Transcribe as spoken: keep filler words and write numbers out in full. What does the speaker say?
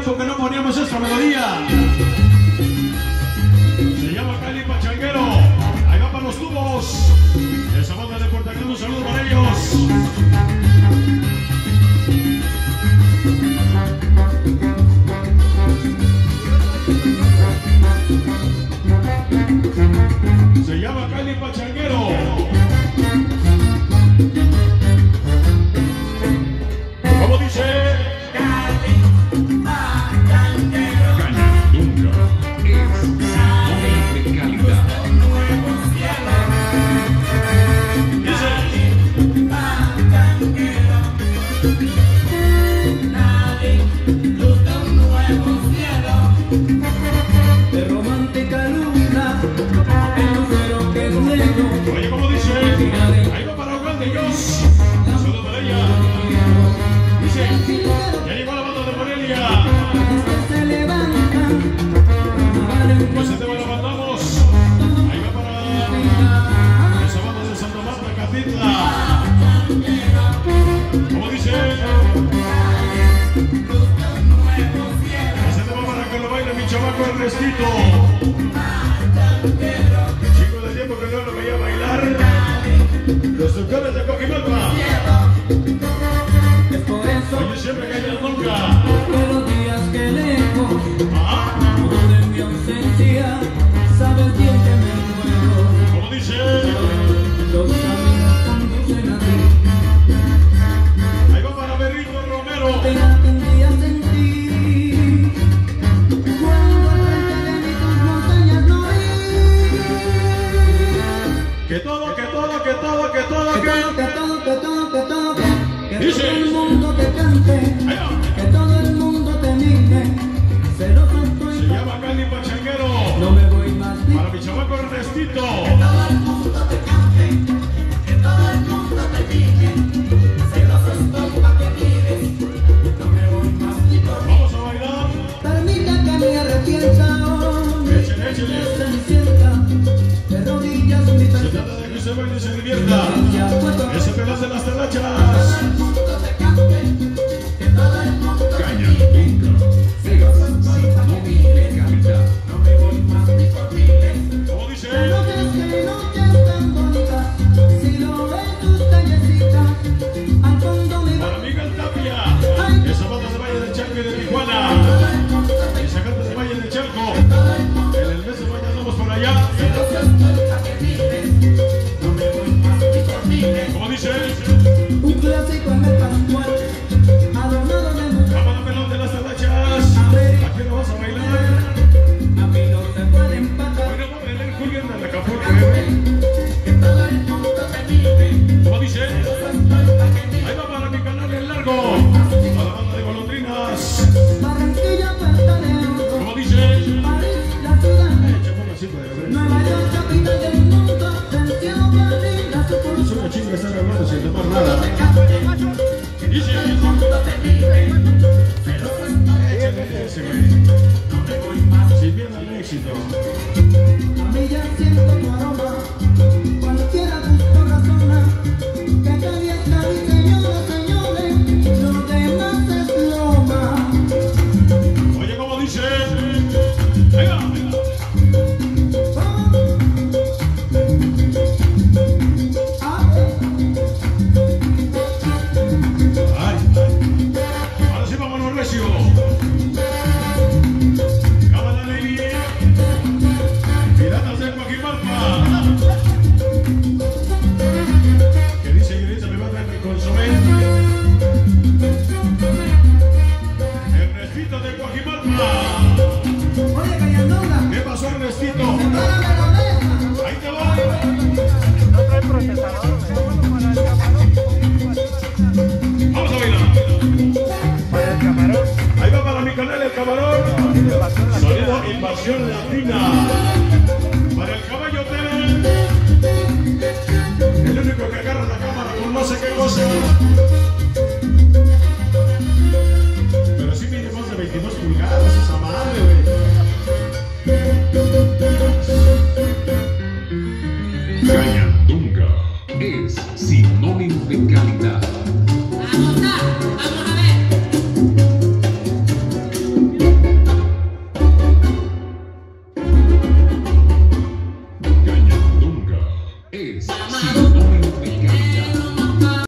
tiempo que no poníamos esta melodía. Se llama Cali Pachanguero. Ahí va para los tubos. Esa banda de Puerto Rico, un saludo para ellos. Se llama Cali Pachanguero. ¿Cómo dice? Cali Pachanguero. Caña nunca es sinónimo de calidad. Nuevo cielo. Dice. Pachanguero. Nadie busca un nuevo cielo. De romántica luna, el lucero que es negro. Oye, ¿cómo dice? Ahí va para Juan de Dios. Un saludo para ella. Dice, ya llegó la banda de Morelia. Se levantan, Pues este lo mandamos. Ahí va para esa banda de Santa Marta, Catitla. ¿Cómo dice? Ese tema para que lo baile mi chamaco Ernestito. Chico de tiempo que no lo veía bailar. Los tocares de Coquimalpa. es por eso Oye, siempre callas nunca. que los días que lejos, Ajá. de mi ausencia, sabes bien que me muero. ¿Cómo dice? Los caminos conducen a ti. Ahí va para Berrito Romero. Pena que un día sentí cuando al frente de mí tus montañas no vi. Que todo, que todo, que todo, que todo, Que que... todo, que todo, que todo, que todo, que, que Dice. todo el mundo te cante, Ahí va. que todo el mundo te mire. Celoso Se estoy, llama Cali Pachanguero. no me voy más ni. Para mi chamaco Ernestito. Todo el mundo te cante, que todo el mundo te mire. Celoso estoy pa' que mires, no me voy más ni por mí. Vamos a bailar. Permita que me arrepienta hoy, Échale, échale. se sienta de rodillas mi Se persona. trata de que se baile y se divierta. Ya puedo Ese pedazo de las talachas. Caña nunca es sinónimo de calidad. ¿Cómo dice? no crees que mi noche es tan bonita, si lo ves tus callecitas, al fondo mi Para Miguel Tapia. Esa banda de Valle de Chalco y de Tijuana. Esa gente de Valle de Chalco. En el mes de mayo andamos por allá. ¿Cómo dice? un clásico en el Pascual, adornado de mujer. Vamos a pelón de las talachas. Aquí no vas a bailar. A mí no se puede empatar. Hoy no va a bailar Julián de Acapulco, bebé. ¿Cómo dice? Ahí va para mi canal en largo. A la banda de golondrinas. Barranquilla, Puerto León, ¿Cómo dice? París, la ciudad, Échame una cinta de bebé. Nueva York, capital del mundo, del cielo Berlín, la Es sucursal. una chinga estar hablando sin tomar nada. Dice. Échale ese, güey. Sin miedo al éxito. A mí ya siento tu aroma, cualquiera gusto razona, que nadie está mi señora, señores, lo demás es loma. Oye, ¿cómo dice? Ahí va, ahí va. Ay, ahora sí vámonos recio. Cámara Lady. Piratas de Coajimalpa. ¿Qué dice Yurita? Me va a traer mi consomé. Ernestito de Coajimalpa. Oye, Cayandonga, ¿Qué pasó, Ernestito? párame la oreja. Ahí te voy. No trae procesador, Vamos a bailar. para el camarón. Ahí va para mi canal el camarón. Sonido Invasión Latina. Para el caballo T. El único que agarra la cámara con no sé qué cosa. Pero sí mide más de veintidós pulgadas esa madre, güey. Caña nunca es sinónimo de calidad. Vamos a, vamos a ver. es sinónimo de calidad.